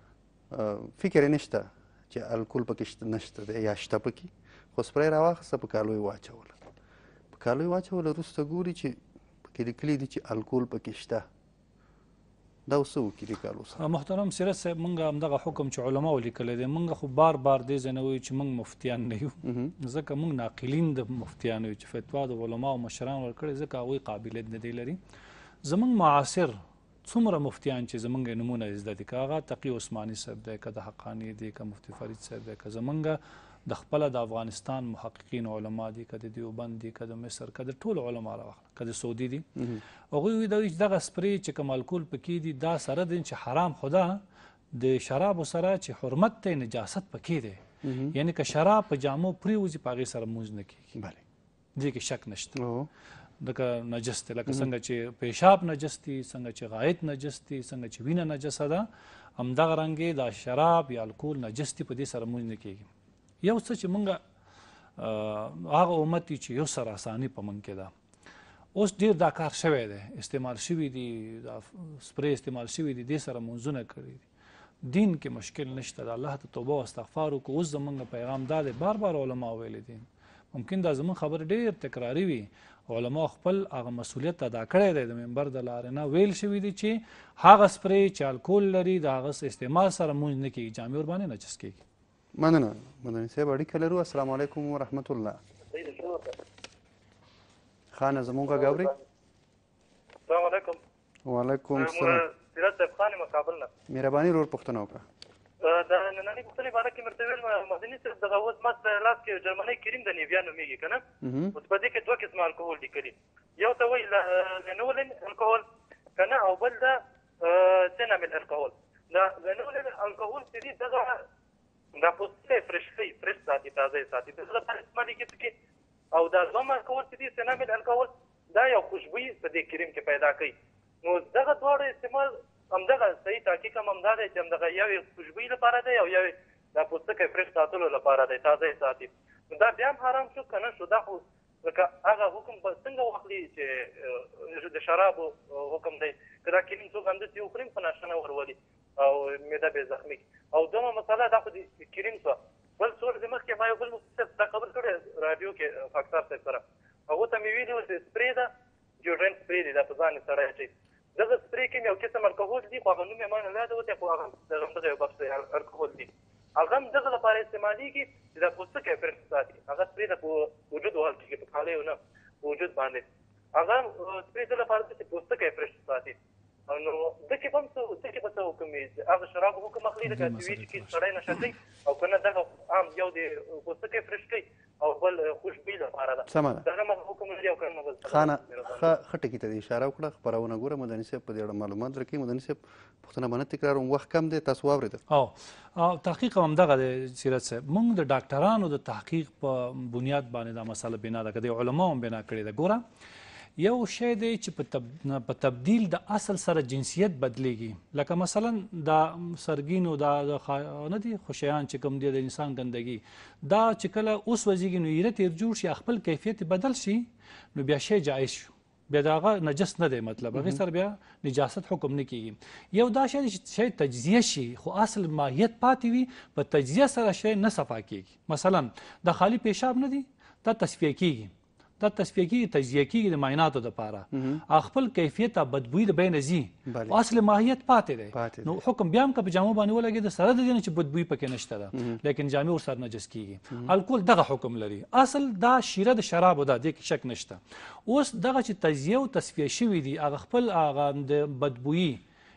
فکر یې نشته چې الکول پکې نشته دی یا شته پکې خو سپری راواخیسته په کالو یې واچوله په کالو یې واچوله وروسته ګوري چې پکې لیکلي دي چې الکول پکې شته دا اوس څه وکړي دې کالو سره محترم سیرت صاحب موږ همدغه حکم چې علماو لیکلی دی موږ خو بار بار دې ځای نه وایو چې موږ مفتیان نه یو ځکه موږ ناقلین د مفتیانو یو چې فتوا د علماو مشران ورکړې ځکه هغوی قابلیت نه دی لري زموږ معاصر څومره مفتیان چې زموږ نومونه یې زده دي که هغه تقي عثماني صاحب دی که د حقاني دی که مفتي فرید صاحب دی که زموږ د خپله د افغانستان محققین علما دي که د دیوبند دي که د مصر که د ټولو علما راواخله که د سعودي دي هغوی وایي دا چې دغه سپری چې کوم الکول پکې دي دا سره دی چې حرام خو ده د شرابو سره چې حرمت دی نجاست پکې دی یعنی که شراب په جامو پرېوځي په هغې سره مونځ نه کېږي دې کې شک نشته لکه نجس دی لکه څنګه چې پیشاب نجس دي څنګه چې غایط نجس دي څنګه چې وینه نجسه ده همدغه رنګې دا شراب یا الکول نجس دي په دې سره مونځ نه کېږي یو څه چې مونږ هغه امت دي چې یو سره اساني په مونږ کې ده اوس ډېر دا کار شوی دی استعمال شوي دي دا سپری استعمال شوي دي دې سره مونځونه کړي دي دین کې مشکل نشته د الله ته توبه او استغفار وکړو اوس زمونږ پیغام دا دی بار بار علما ویلی دي ممکن دا زمونږ خبر ډېر تکراري وي علما خپل هغه مسؤلیت ادا کړی دی د منبر د لارې نه ویل شوي دي چې هغه سپری چې الکول لري د هغه استعمال سره مونځ نه کېږي جامې ورباندې نجس کېږي مننه مدني صاحب اړیکه لرو السلام علیکم ورحمت الله خانه زمونږ غږ اورئ السلام علیکم وعلیکم السلام سیرت صاحب خان مقابل نه مهرباني ورور پوښتنه وکړه د نننۍ پوښتنې باره کې مرته ویل مدني صاحب دغه اوس ما په لاس کې جرمني کریم د نیویا نومېږي که نه اوس په دې کې دوه قسمه الکوهول لیکلي یو ته وایي لینولن الکوهول که نه او بل ده سینامل الکوهول د لینولن الکوهول چې دي دغه دا پوستکی فرش کوي فرش ساتي تازه یې ساتي د هغه لپاره استعمال کېږي پکې او دا دویم الکوهول چې دي سینامل الکوهول دا یو خوشبويي په دې کریم کې پیدا کوي نو دغه دواړه استعمال همدغه صحیح تحقیق هم همدا دی چې همدغه یو یې خوشبويي لپاره دی او یو یې دا پوستکی فرش ساتلو لپاره دی تازه یې ساتي نو دا بیا هم حرام شو که نه شو دا خو لکه هغه حکم به څنګه واخلي چې د شرابو حکم دی که دا کریم څوک همداسې وخوري په نشه نه ورولي او معده به زخمي او دومره مسله دا خو د کریم شوه بل څو ورځې مخکې ما یو بل مفتي صاحب دا خبر کړی راډیو کې خاکسار صاحب سره هغو ته مې ویلي و چې سپری ده ډیوډرنټ سپری دی دا په ځان یې سړی اچوي دغه سپری کې مې یو قسم الکوهول دي خو هغه نوم یې ما نه یاد وتی خو هغه دغه همدغه یو بکس الکوهول دي هغه هم دغه لپاره استعمالېږي چې دا پوستکی فرش ساتي هغه سپری ده په وجود وهل کېږي په کالیو نه په وجود باندې هغه سپری ده لپاره چې پوستکی فرش ساتي نو دکې به هم څه دکې به څه حکم وي هغه شرابو حکم اخلي لکه چې وي چې سړی نشه کوي او که نه دغه عام یو د پوستکی فرش کوي او بل خوشبويي لپاره ده سمه ده دغه حکم لري او که نه بل خانه ښه ټکي ته دې اشاره وکړه خپرونه ګوره مدني صاحب په دې اړه معلومات درکوي مدني صاحب پوښتنه به نه تکراروم وخت کم دی تاسو واورېده او تحقیق هم همدغه دی سیرت صاحب موږ د ډاکټرانو د تحقیق په بنیاد باندې دا مسله بنا ده که د علماو هم بنا کړې ده ګوره یو شی دی چې په تبدیل د اصل سره جنسیت بدلیږي لکه مثلا دا سرګین او دا نه دي خوشیان چې کوم دي د انسان ګندګي دا چې کله اوس وځيږي نو یې تیر جوړ شي خپل کیفیت بدل شي نو بیا شی جایز شو بیا دا هغه نجس نه دی مطلب هغې سره بیا نجاست حکم نه کېږي یو دا شی چې شی تجزیه شي خو اصل ماهیت پاتې وي په تجزیه سره شی نه صفا کېږي مثلا دا خالی پیشاب نه دی دا تصفیه کېږي دا تصفیه کېږي تجزیه کېږي د معایناتو دپاره خپل کیفیت او بدبویي د بینه ځي اصل ماهیت پاتې دی نو حکم بیا هم که په جامو باندې ولګېده سره د دې نه چې بدبویي پکې نشته ده لیکن جامې ورسره نجس کېږي الکول دغه حکم لري اصل دا شیره د شرابو ده دې کې شک نشته اوس دغه چې تجزیه او تصفیه شوي دي هغه خپل هغه د بدبویي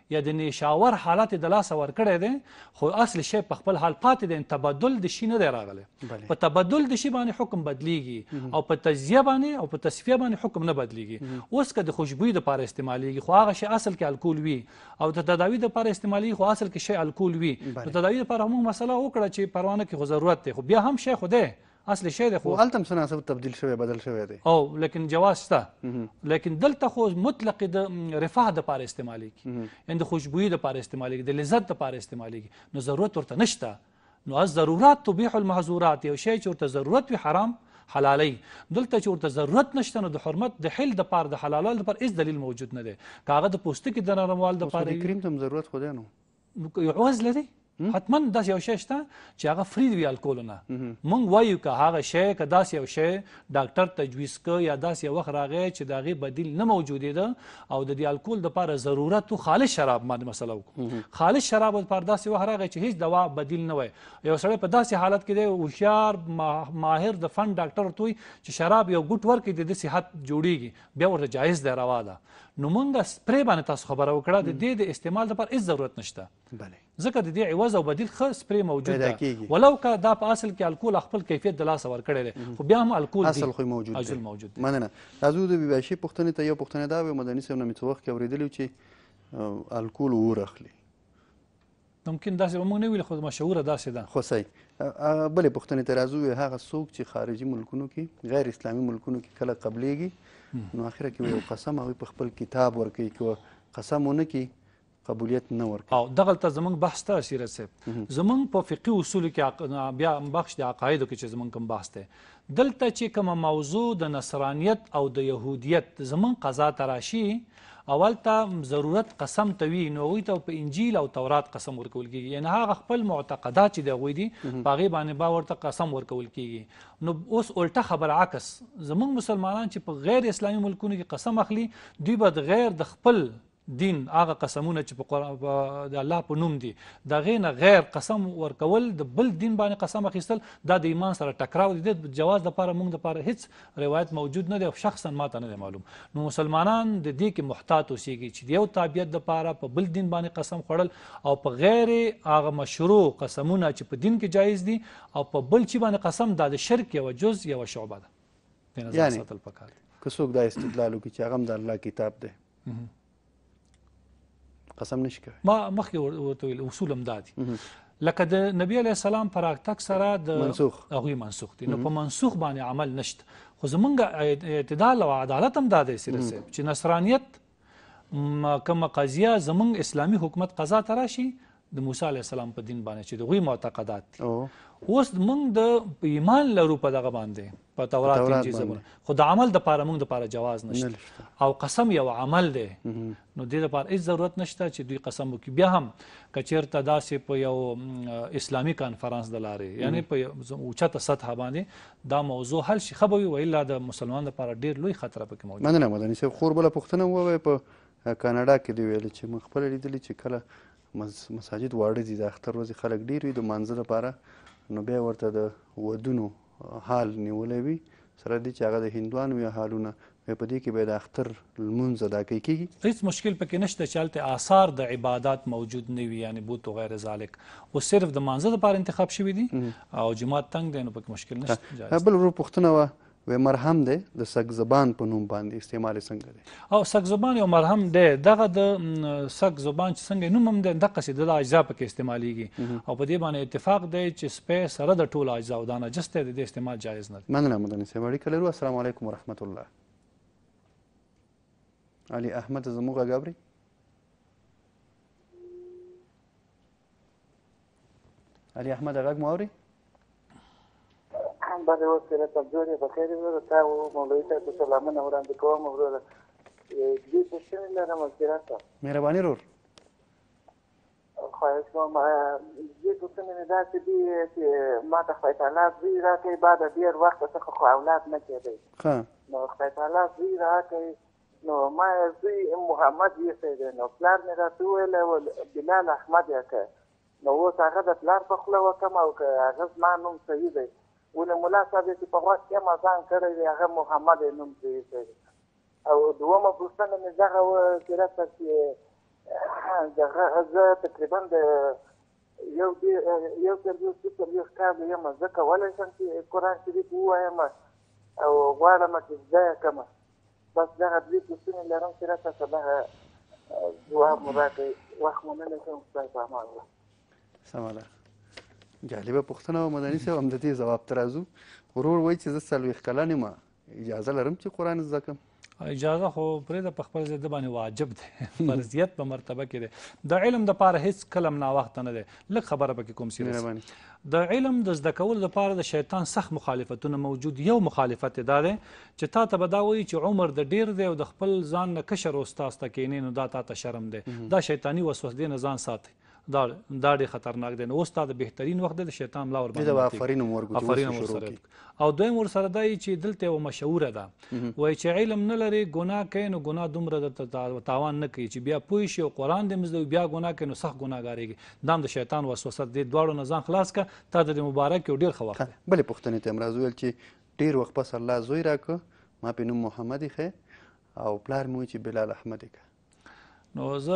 یا د نیشاور حالت د لاسه ورکړی دی خو اصل شی په خپل حال پاتې دی تبدل د شي نه دی راغلی په تبدل د شي باندې حکم بدلیږي او په تجزیه باندې او په تصفیه باندې حکم نه بدلیږي اوس که د خوشبویي دپاره استعمالیږي خو هغه شی اصل کې الکول وي او د تداوي دپاره استعمالیږي خو اصل کې شی الکول وي د تداوي دپاره موږ مسله وکړه چې پروانه کې خو ضرورت دی خو بیا هم شی خو دی اصل شی دی خو هلته هم څه ناڅه تبدیل شوی بدل شوی دی او لیکن جواز شته لیکن دلته خو مطلق د رفاه دپاره استعمالیږي یعنې د خوشبویي دپاره استعمالیږي د لذت دپاره استعمالیږي نو ضرورت ورته نشته نو از ضرورات تبیح المحظورات یو شی چې ورته ضرورت وي حرام حلالي دلته چې ورته ضرورت نشته نو د حرمت د حل دپاره د حلالولو دپاره هېڅ دلیل موجود نه دی که هغه د پوستکي د نرموالي دپاره کریم ته هم ضرورت خو دی نو یو عوض لري حتما داسې یو شی شته چې هغه فري وي الکولو نه موږ وایو که هغه شی که داسې یو شی ډاکټر تجویز که یا داسې یو وخت راغی چې د هغې بدیل نه موجودېده او د دې الکول دپاره ضرورت و خالص شراب باندې مسله وکړو خالص شراب دپاره داسې وخت راغی چې هېڅ دوا بدیل نه وی یو سړی په داسې حالت کې دی هوښیار ماهر د فن ډاکټر ورته وایي چې شراب یو ګوټ ورکړي د ده صحت جوړېږي بیا ورته جایز دی روا ده نو مونږ سپری باندې تاسو خبره وکړه د دې د استعمال دپاره هېڅ ضرورت نشته ځکه د دې عوض او بدیل ښه سپری موجود ده ولو که دا په اصل کې الکول خپل کیفیت د لاسه ورکړی دی خو بیا هم الکول اصل خو موجود دی موجود دی مننه راځو د بیباشي پوښتنې ته یو پوښتنه دا وي مدني صاحب نه مې څه وخت کې اورېدلي چې الکول اور اخلي ممکن داسې به موږ نه ویل خو مشهوره داسې ده خو صحیح بلې پوښتنې ته راځو هغه څوک چې خارجي ملکونو کې غیر اسلامي ملکونو کې کله قبلیږي نو اخره کې یو قسم هغوی په خپل کتاب ورکوي که قسم ونه کړي قبولیت نه ورکوي او دغلته زموږ بحث ته سیرت صاحب زموږ په فقهي اصولو کې بیا بخش د عقایدو کې چې زموږ کوم بحث دی دلته چې کومه موضوع د نصرانیت او د یهودیت زموږ قضا ته راشي اول ته ضرورت قسم ته وي نو هغوی ته په انجیل او تورات قسم ورکول کېږي یعنې هغه خپل معتقدات چې د هغوی دي په هغې باندې به ورته قسم ورکول کېږي نو اوس الټه خبر عکس زموږ مسلمانان چې په غیر اسلامي ملکونو کې قسم اخلي دوی به د غیر د خپل دین هغه قسمونه چې په د الله په نوم دي د هغې نه غیر قسم ورکول د بل دین باندې قسم اخیستل دا د ایمان سره ټکراو دی د جواز دپاره موږ دپاره هېڅ روایت موجود نه دی او شخصا ماته نه دی معلوم نو مسلمانان د دې کې محتاط اوسېږي چې د یو تابعیت دپاره په بل دین باندې قسم خوړل او په غیر هغه مشروع قسمونه چې په دین کې جایز دي او په بل چي باندې قسم دا د شرک یوه جز یوه شعبه ده د نظر ساتل پکار که څوک دا استدلال وکړي چې هغه هم د الله کتاب دی قسم نشي کوي ما مخکې ورته ویل اصول هم دا دي لکه د نبي علیه السلام په راتګ سره د منسوخ هغوی منسوخ دي نو په منسوخ باندې عمل نشته خو زمونږ اعتدال او عدالت هم دا دی سیرت صاحب چې نصرانیت کومه قضیه زمونږ اسلامي حکومت قضا ته راشي د موسی علیه السلام په دین باندې چې د هغوی معتقدات دي اوس موږ د ایمان لرو په دغه باندې په تورات انجیل زبور خو د عمل دپاره موږ دپاره جواز نشته او قسم یو عمل دی نو دې دپاره هېڅ ضرورت نشته چې دوی قسم وکړي بیا هم که چېرته داسې په یو اسلامي کانفرانس د لارې یعنې په اوچته سطحه باندې دا موضوع حل شي ښه به وي والا د مسلمان دپاره ډېر لوی خطره پکې موجود مننه مدني صاحب خور بله پوښتنه ووایه په کاناډا کې دې ویلې چې موږ خپله لیدلي چې کله مساجد واړه دي د اختر ورځې خلک ډېر وي د مانځه لپاره نو بیا ورته د ودونو حال نیولی وي سره دې چې هغه د هندوانو یا حالونه په دې کې به د اختر لمونځ ادا کوي کېږي هېڅ مشکل پکې نشته چې هلته آثار د عبادات موجود نه وي یعنې بوت و غیر ذالک او صرف د مانځه دپاره انتخاب شوي دي او جماعت تنګ دی نو پکې مشکل نشته بل ورو پوښتنه وه وی مرهم دی د سگ زبان په نوم باندې استعمال څنګه دی او سگ زبان یو مرهم دی دغه د سگ زبان چې څنګه نوم هم دی دقسې د اجزا پکې استعمالیږي او په دې باندې اتفاق دی چې سپی سره د ټولو اجزاو دا نجس دی د دې استعمال جایز نه دی مننه مدني صاحب اړیکه لرو السلام علیکم ورحمت الله علي احمد زموږ غږ اوري علي احمد غږ مو اوري بعد اوس سره تبجوري بخیر وروره تا و مولوي صاحب ته سلامونه وړاندې کوم وروره دې پوښتنې لرم سیرت مهرباني ورور خواهش کوم دې پوښتنې مې داسې دي چې ما ته خدای تعالی زوی راکوي بعد ډېر وخت څخه خو اولاد نه کېدی نو خدای تعالی زوی راکوي نو ما زوی محمد ایښی دی نو پلار مې راته وویل بلال احمد یې کړ نو اوس هغه د پلار په خوله وکړم او که هغه زما نوم صحیح دی ولې ملا صاحب چې په غوږ کې مازان کړی دی هغه محمد یې نوم پرې ایښی دی او دومه پوښتنه مې دغه وه سیرته چې دغه زه تقریبا د یو یو څلوېښت څو څلوېښت کاله یم، زه کولی شم چې قرآن شریف ووایم او غواړم چې زده یې کړم. بس دغه دوې پوښتنې لرم چې راته که دغه جواب مو راکړئ. وخت مننه کوم خدای په امان الله. سمه ده، جالبه پوښتنه وه مدني صاحب. هم د دې ځواب ته راځو. ورور وایي چې زه څلوېښت کلن یم، اجازه لرم چې قرآن زده کړم؟ اجازه خو پرېږده، په خپل ځای د باندې واجب دی، فرضیت په مرتبه کې دی. د علم دپاره هېڅ کله هم ناوخته نه دی. لږ خبره پکې کوم سیرس د علم د زده کولو دپاره د شیطان سخت مخالفتونه موجود. یو مخالفت یې دا دی چې تا ته به دا وایي چې عمر د ډېر دی او د خپل ځان نه کشر استاذ ته کښېنې نو دا تا ته شرم دی. دا شیطاني وسوسې نه ځان ساتئ، دا دا ډېر خطرناک دی. نو اوس تا د بهترین وخت دی، د شیطان ملا ورباندې آفرین هم ورسره. او دویم ورسره دا یي چې دلته یوه مشهوره ده، وایي چې علم نه لرې ګناه کوې نو ګناه دومره درته تاوان نه کوي چې بیا پوه شي او قرآن دې مزده بیا ګناه کوې نو سخت ګناهګارېږي. دا هم د شیطان وسوسه. دې دواړو نه ځان خلاص کړه، تا د دې مبارک یو ډېر ښه وخت دی. بلې پوښتنې ته هم راځو. ویل چې ډېر وخت پس الله زوی راکړه، ما پې نوم محمد ایښی او پلار مې وایي چې بلال احمد یې کړه. نو زه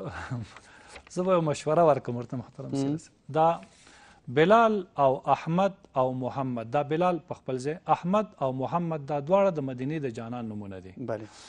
زه به یو مشوره ورکړم ورته محترم سیاست. دا بلال او احمد او محمد، دا بلال په خپل ځای، احمد او محمد دا دواړه د مدینې د جانان نومونه دي.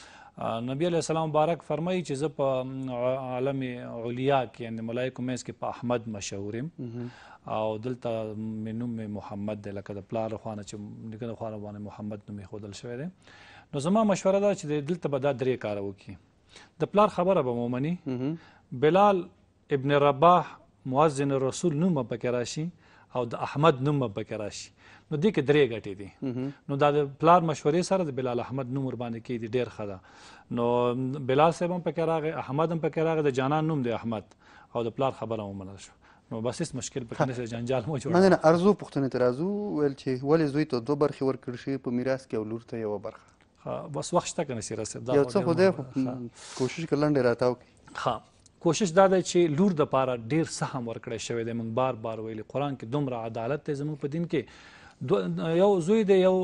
نبی علیه السلام مبارک فرمایي چې زه په عالم علیا کې یعنې ملایکو منځ کې په احمد مشهور یم او دلته مې نوم مې محمد دی، لکه د پلار خوا نه چې نیکه د خوا نه باندې محمد نوم ایښودل شوی دی. نو زما مشوره ده چې دلته به دا درې کاره وکړي. د پلار خبره به مومني، بلال ابن رباح مؤذن رسول نوم به پکې راشي او د احمد نوم به پکې راشي. نو دې کې درې ګټې دي. نو دا د پلار مشورې سره د بلال احمد نوم ورباندې کېږي، ډېر ښه ده. نو بلال صاحب هم پکې راغی، احمد هم پکې راغی، د جانان نوم دی احمد او د پلار خبره ومنل شو. نو بس هېڅ مشکل پکې نشته، جنجال مو جوړ. مننه. ارزو پوښتنې ته راځو. ویل چې ولې زوی ته دوه برخې ورکړل شوي په میراث کې او لور ته یوه برخه؟ بس وخت شته که نه سیرت صاحب؟ یو څه خو دی، کوشش که لنډې راتاو کړي. ښه، کوشش دا دی چې لور دپاره ډېر سهم ورکړی شوی دی. موږ بار بار ویلي قرآن کې دومره عدالت دی زموږ په دین کې. یو زوی دی یو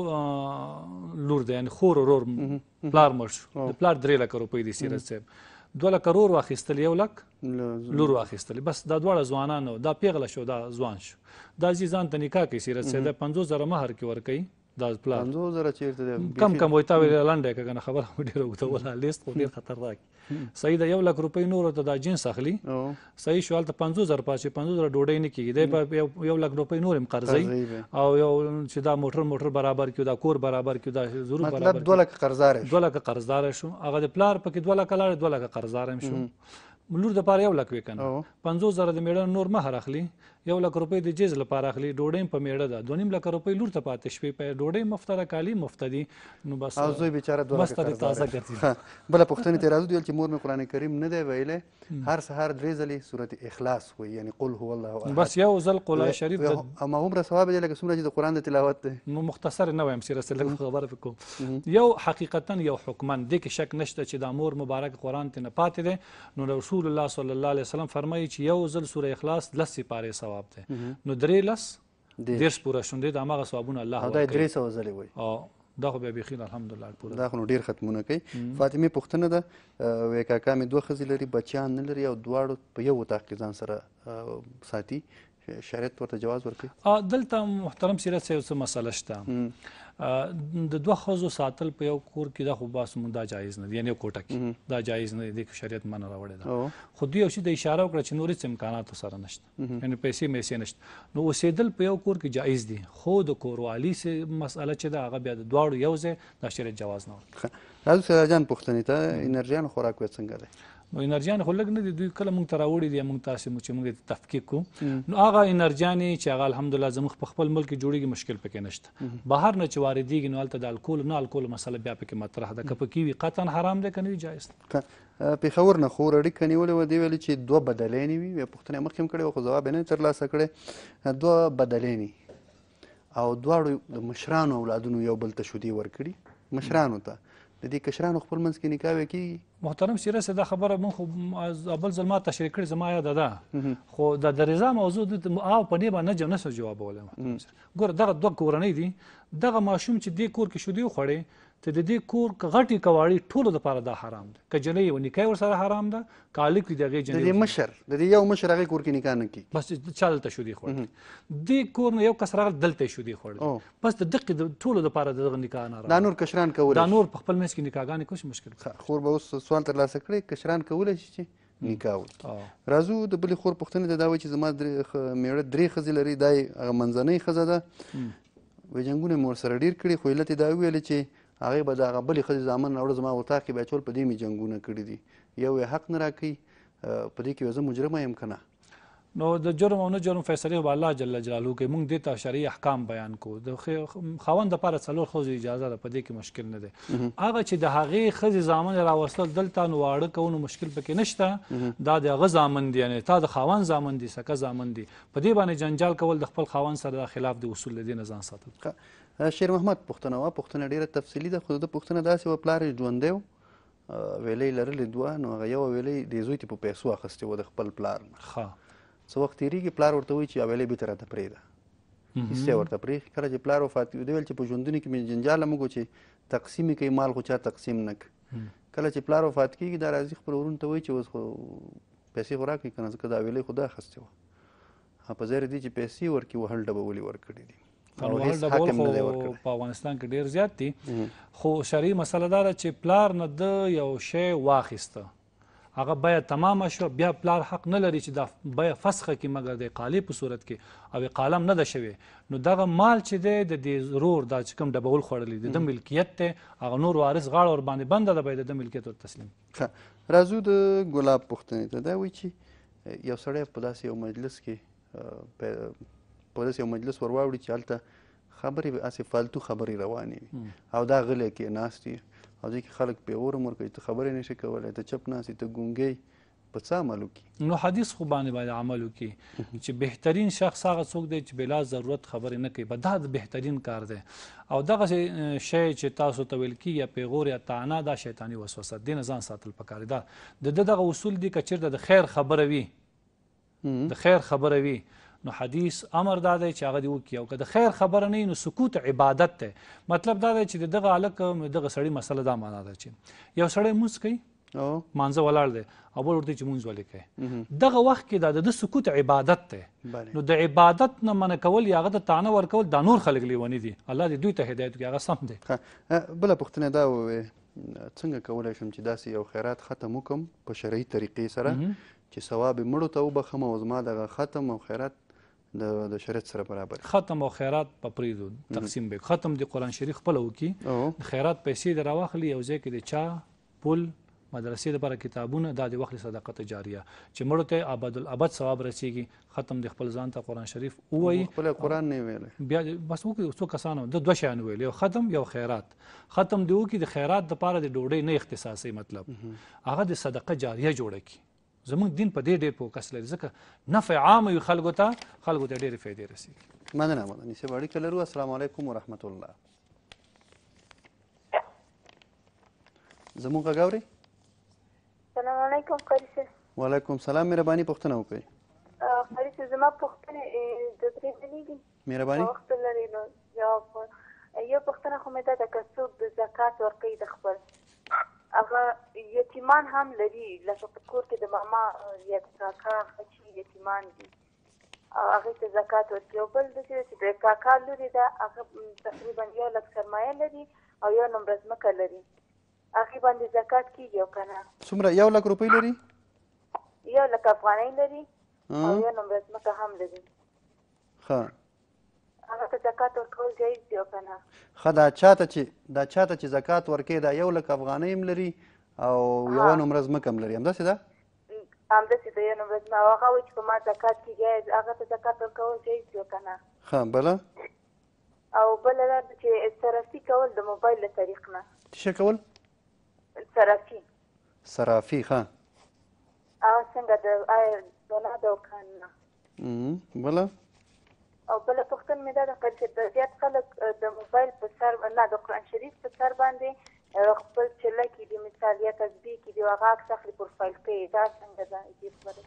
لور دی، یعنې خور ورور پلار مړ شو، د پلار درې لکه روپۍ دي سیرت صاحب. دوه لکه رور واخیستل، یو لک لور واخیستل، بس دا دواړه ځوانان و. دا پیغله شو، دا ځوان شو. دا ځي ځان ته نکاح کوي سیرت صاحب، دا پنځوس زره مهر کې ورکوي. دا پلان پنځوس زره چېرته دی؟ کم کم وایي تا ویلې لنډه یې که که نه خبره مو ډېره اوږدوله، لیست خو ډېر خطرناک. صحیح ده، یو لک روپۍ نورو ته دا جنس اخلي، صحیح شو. هلته پنځوس زره پاتې، پنځوس زره ډوډۍ نه کېږي، دی به یو لک روپۍ نور هم قرضوي او یو چې دا موټر موټر برابر کړو، دا کور برابر کړو، دا ضرور برابر کړو. مطلب دوه لکه قرضدار دوه لکه قرضدار شو. هغه د پلار پکې دوه لکه لاړې، دوه لکه قرضدار هم شو. لور دپاره یو لک وي که نه، پنځوس زره د مېړه نور مهر اخلي، یو لک روپۍ د جیز لپاره اخلي، ډوډۍ هم په مېړه ده، دوه نیم لکه روپۍ لور ته پاتې شوې، په ډوډۍ مفته ده، کالي مفته دي. نو بس او زوی بیچاره دوه لکه قرضدار تازه ګرځي. بله پوښتنې ته راځو. چې مور مې قرآن کریم نه دی ویلی، هر سهار درې ځلې سورت اخلاص وایي، یعنې قل هو الله احد. بس یو ځل قل شریف هماغومره ثواب دی لکه څومره چې د قرآن د تلاوت دی. نو مختصر نه وایم سیرت صاحب، لږ خبره پکې کوم. یو حقیقتا یو حکمن دې کې شک نشته چې دا مور مبارک قرآن ته نه پاتې دی. نو رسول الله صلی الله علیه وسلم فرمایي چې یو ځل سوره اخلاص لس سپارې ثواب دی. نو درې لس دېرش پوره شونډې د هماغه ثوابونه الله ورکوي. او دا یې درې سوه ځلې وایي. دا خو بیا بیخي الحمدلله پوره. دا خو نو ډېر ختمونه کوي. فاطمې پوښتنه ده، وایي کاکا مې دوه ښځې لري، بچیان نه لري او دواړو په یو اتاق کې ځان سره ساتي، شریعت ورته جواز ورکوي؟ دلته محترم سیرت صاحب څه مسله شته. د دوه ښځو ساتل په یو کور کې دا خو بس مونږ دا جایز نه دی، یعنې یو کوټه کې دا جایز نه دی، دې کې شریعت منع راوړې ده. خو دوی یو شي ته اشاره وکړه چې نور هېڅ امکانات ورسره نشته، یعنې پیسې میسې نشته. نو اوسېدل په یو کور کې جایز دي، خو د کوروالي مسله چې ده هغه بیا د دواړو یو ځای دا شریعت جواز نه ورکوي. راځو سراجان پوښتنې ته. انرژیانو خوراک ویل څنګه دی؟ نو انرژیان خو لږ نه دي، دوی کله موږ ته راوړي دي، موږ تاسې چې موږ یې تفکیک کړو. نو هغه انرژیانې چې هغه الحمدلله زموږ په خپل ملک کې جوړېږي، مشکل پکې نشته. بهر نه چې واردېږي نو هلته د الکول نه الکول مسله بیا پکې مطرح ده، که پکې وي قطعا حرام دی، که نه وي جایز دی. پېښور نه خور اړیکه نیولې وه، دې ویلې چې دوه بدلینې وي. پوښتنه یې مخکې هم کړې وه خو ځواب یې نه ترلاسه کړی. دوه بدلینې او دواړو د مشرانو اولادونو یو بل ته شودې ورکړي، مشرانو ته د دې کشرانو خپل منځ کې نکاح کېږي؟ محترم سیرت صاحب دا خبره مونږ خو اول ځل ما تشریح کړې، زما یاده ده، خو د د رضا موضوع او په دې باندې نه جوابولی. ګوره دغه دوه کورنۍ دي، دغه ماشوم چې دې کور کې شودې وخوړې ته د دې کور که غټې که واړې ټولو دپاره دا حرام ده. که جنۍ و نکاح ورسره حرام ده، که هلک وي د هغې د دې مشر د دې یو مشر هغې کور کې نکاح نه کړي، بس چا دلته شودې خوړلې. دې کور نه یو کس راغلی دلته یې شودې خوړلې، بس د دقې د ټولو دپاره د دغه نکاح نه دا نور کشران کولی دا نور په خپل منځ کې نکاحګانې کوم مشکل. خور به اوس سوال ترلاسه کړی، کشران کولی شي چې نکاح وکړي. راځو د بلې خور پوښتنې ته دا وایي چې زما مېړه درې ښځې لري، دا یې هغه منځنۍ ښځه ده. وایي جنګونه مې ورسره ډېر کړي، خو علت یې دا وویلې چې هغې به د هغه بلې ښځې زامن راوړه زما اطاق کې بیا چول، په دې مې جنګونه کړي دي. یو یې حق نه راکوي، په دې کې زه مجرمه یم که نه؟ نو د جرم او نه جرم فیصلې به الله جل جلاله کوي. موږ دې ته شرعي احکام بیان کوو. د خاوند دپاره څلور ښځو اجازه ده، په دې کې مشکل نه دی. هغه چې د هغې ښځې زامن راوستل دلته نو واړه کوو نو مشکل پکې نشته. دا د هغه زامن دي، یعنې تا د خاوند زامن دي، سکه زامن دي. په دې باندې جنجال کول د خپل خاوند سره د خلاف د اصول د دې نه ځان ساتل. شیر محمد پوښتنه وه، پوښتنه ډېره تفصیلي ده، خو د پوښتنه داسې وه پلار یې ژوندی و، ویلۍ لرلې دوه، نو هغه یوه ویلۍ د زوی ته په پیسو اخیستې وه د خپل پلار نه. څه وخت تېرېږي پلار ورته وایي چې یوه ویلۍ بېرته راته پرېږده، حصې ورته پرېښي. کله چې پلار وفات کړي ویل چې په ژوندوني کې مې جنجال هم وکړو چې تقسیم یې کوي مال، خو چا تقسیم نه کړي. کله چې پلار وفات کېږي دا راځي خپل ورونو ته وایي چې اوس خو پیسې خو راکړئ که نه، ځکه دا ویلۍ خو ده اخیستې وه. په ځای دې چې پیسې ورکړي وهل ډبه ولې ورکړي دي. وهل ډبول خو په افغانستان کې ډېر زیات دي، خو شرعي مسله دا ده چې پلار نه ده یو شی واخیسته، هغه بیه تمامه شوه، بیا پلار حق نه لري چې دا بیه فسخه کړي مګر د اقالې په صورت کې، او اقاله هم نه ده شوې. نو دغه مال چې دی د دې ضرور دا چې کوم ډبول خوړلی د ده ملکیت دی، هغه نور وارث غاړه ورباندې بنده ده، باید د ده ملکیت ور تسلیم. راځو د ګلاب پوښتنې ته. دا وایي چې یو سړی په داسې یو مجلس کې په داسې یو مجلس ور واوړي چې هلته خبرې هسې فالتو خبرې روانې وي، او دا غلی کېناست وي، او دې کې خلک پیغور هم ورکوي، ته خبرې نشي کولی، ته چپ ناست یې، ته ګونګی، په څه عمل وکړي؟ نو حدیث خو باندې باید عمل وکړي چې بهترین شخص هغه څوک دی چې بلا ضرورت خبرې نه کوي، دا د بهترین کار دی. او دغسې شی چې تاسو ته ویل کېږي یا پیغور یا طعنه، دا شیطاني وسوسه، دې نه ځان ساتل پکار دی. دا د ده دغه اصول دي که چېرته د خیر خبره وي، د خیر خبره وي، نو حدیث امر دا دی چې هغه دې وکړي. او که د خیر خبره نه وي نو سکوت عبادت دی. مطلب دا دی چې د دغه هلک دغه سړي مسله دا معنا ده چې یو سړی مونځ کوي، مانځه ولاړ دی، او بل ورته چې مونځ ولې کوي، دغه وخت کې دا د ده سکوت عبادت دی. نو د عبادت نه منع کول یا هغه ته طعنه ورکول دا نور خلک لیوني دي. الله دې دوی ته هدایت وکړي، هغه سم دی. بله پوښتنه دا ووې، څنګه کولی شم چې داسې یو خیرات ختم وکړم په شرعي طریقې سره چې ثواب یې مړو ته وبخم، او زما دغه ختم او خیرات د شریعت سره برابر. ختم او خیرات په پرېږدو، تقسیم به ختم د قرآن شریف خپله وکړي، خیرات پیسې د راواخلي، یو ځای کې د چا پل مدرسې دپاره کتابونه، دا د واخلي صدقه جاریه چې مړو ته ابدالابد ثواب رسیږي. ختم د خپل ځان ته قرآن شریف ووایي، خپله قرآن نه ویلی، بیا بس وکړي. څو کسانو د دوه شیان ویل، یو ختم یو خیرات. ختم دې وکړي، د خیرات دپاره د ډوډۍ نه اختصاصي، مطلب هغه د صدقه جاریه جوړه کړي. زموږ دین په دې ډېر فوکس لري، ځکه نفع عام وي، خلکو ته خلکو ته ډېرې فایدې رسېږي. مننه مننه صاحب، اړیکه لرو. السلام علیکم ورحمت الله. زموږ غږ اورئ؟ السلام علیکم قاري صاحب. وعلیکم سلام. مهرباني پوښتنه وکړئ. قاري صاحب زما پوښتنې د پرېږدلېږي، مهرباني وخت لري نو جواب. یو پوښتنه خو مې دا ده، که څوک د زکات ورکوي د خپل، هغه یتیمان هم لري، لکه په کور کې د ماما یا د کاکا بچي یتیمان دي، او هغې ته زکات ورکوي. او بل دا چې د کاکا لورې ده، هغه تقریبا یو لک سرمایه لري او یو نمره ځمکه لري، هغې باندې زکات کېږي او که نه؟ څومره؟ یو لک روپۍ لري، یو لک افغانۍ لري او یو نمره ځمکه هم لري. ښه، هغه ته زکات ورکول جایز دی او که نه؟ ښه، دا چاته چې دا چاته چې زکات ورکوي دا یو لک افغانۍ هم لري او یوه نمره ځمکه هم لري، همداسې ده؟ همداسې د یو نمره ځمکه، او هغه وایي چې په ما زکات کېږي، هغه ته زکات ورکول جایز دی او که نه؟ ښه. بله؟ او بله دا ده چې صرافي کول د موبایل له طریق نه. څه شی کول؟ صرافي. صرافي، ښه. هغه څنګه د آیا ګناه ده او که نه؟ بله؟ او بله پوښتنه مې دا ده چې زیات خلک د موبایل په سر نه د قرآن شریف په سر باندې خپل چله کېږي، مثال یا تسبیح کېږي، او هغه عکس اخلي پروفایل کوي، دا څنګه ده؟ دې خبره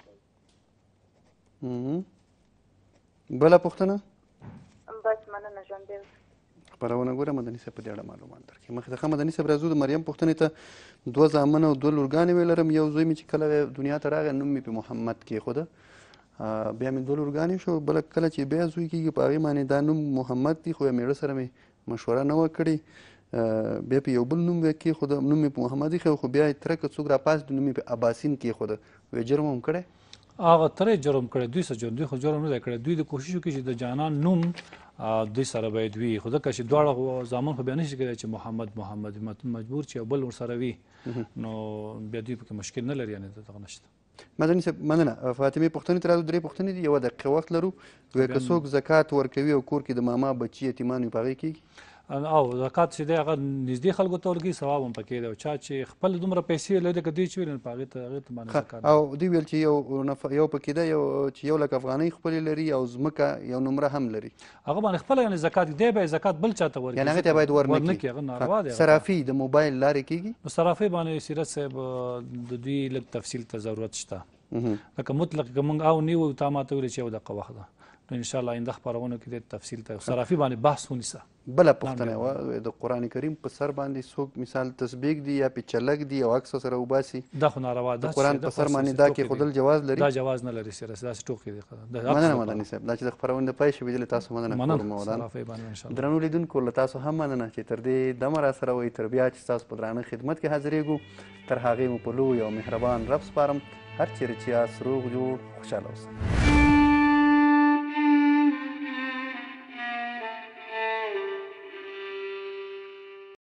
کوي. بله پوښتنه؟ بس مننه، ژوندی اوسه. خپرونه ګوره مدني صاحب په دې اړه معلومات درکړي. مخکې څخه مدني صاحب راځو د مریم پوښتنې ته. دوه زامن او دوه لورګانې مې لرم. یو زوی مې چې کله دنیا ته راغی نوم مې په محمد کېښوده، بیا مې دوه لورګانې شو، بله کله چې بیا زوی کېږي په هغې باندې دا نوم محمد دی، خو یا مېړه سره مې مشوره نه وه کړې، بیا په یو بل نوم بیا کېښوده، نوم مې په محمد ایښی، خو بیا یې تره که څوک راپاس نوم مې په اباسین کېښوده، وایي جرم هم کړی؟ هغه تره جرم کړی، دوی څه جرم؟ دوی خو جرم نه دی کړی. دوی د کوشش وکړي چې د جانان نوم دوی سره باید وي، خو ځکه چې دواړه زامن خو بیا نشي کېدای چې محمد محمد مجبور چې یو بل ورسره وي، نو بیا دوی پکې مشکل نه لري، یعنې دغه نشته. مدني صاحب مننه. فاطمې پوښتنې ته راځو. درې پوښتنې دي، یوه دقیقه وخت لرو. وایي که څوک زکات ورکوي او کور کې د ماما بچي یتیمان وي په هغې کېږي؟ او زکات چې دی هغه نږدې خلکو ته ورکوي، ثواب هم پکې دی. او چا چې خپل دومره پیسې لري که دوی چې ویل په هغې ته هغې ته باندې زکات. او دوی ویل چې یو یو پکې ده یو چې یو لک افغانۍ خپلې لري او ځمکه یو نمره هم لري، هغه باندې خپله یعنې زکات دی به یې زکات بل چا ته ورکړي، یعنې هغې ته باید ورنه کړي. هغه ناروا دی. صرافي د موبایل لارې کېږي؟ نو صرافۍ باندې سیرت صاحب د دوی لږ تفصیل ته ضرورت شته. لکه مطلق که موږ او نیو تا ما ته ویلې چې یو دقیقه وخت ده، نو انشاءالله آینده خپرونو کې د تفصیل ته صرافي باندې بحث ونیسه. بله پوښتنه وه، د قرآن کریم په سر باندې څوک مثال تسبیق دی یا پیچلک دی او عکس سره وباسي، دا خو ناروا ده. د قرآن په سر باندې دا کېښودل جواز لري؟ دا جواز نه لري سیرت، داسې ټوکې دي. مننه مدني صاحب. دا چې د خپرونې د پای شوېدلې تاسو مننه. درنو لیدونکو له تاسو هم مننه چې تر دې دمه را سره وئ. تر بیا چې ستاسو په درانه خدمت کې حاضرېږو، تر هغې مو په لوی او مهربان رب سپارم. هر چیرې چې یاست روغ جوړ خوشحاله اوسئ.